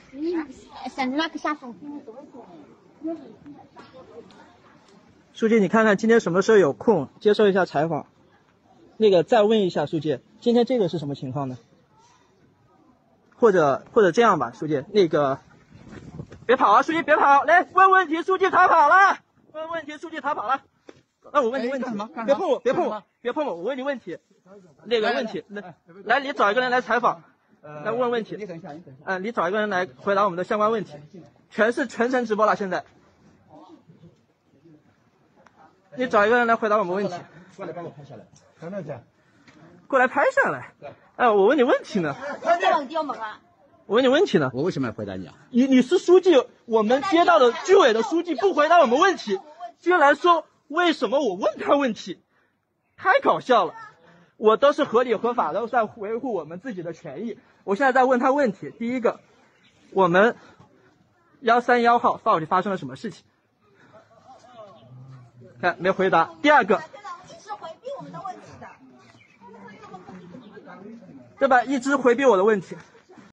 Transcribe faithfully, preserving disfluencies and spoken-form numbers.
书记，你看看今天什么时候有空接受一下采访？那个再问一下书记，今天这个是什么情况呢？或者或者这样吧，书记，那个别跑啊，书记别跑，来问问题，书记逃跑了，问问题，书记逃跑了。那我问你问题，别碰我，别碰我，别碰我，我问你问题，那个问题，来来，你找一个人来采访，来问问题。你等一下，你等一下。嗯，你找一个人来回答我们的相关问题，全是全程直播了，现在。你找一个人来回答我们问题。过来帮我拍下来。看到这。过来拍下来。哎，我问你问题呢。我问你问题呢。 我为什么要回答你啊？ 你你是书记，我们接到的居委的书记不回答我们问题，竟然说为什么我问他问题，太搞笑了。我都是合理合法的在维护我们自己的权益。我现在在问他问题，第一个，我们幺三幺号到底发生了什么事情？看没回答。第二个， 一直回避我们的问题的， 对吧？一直回避我的问题。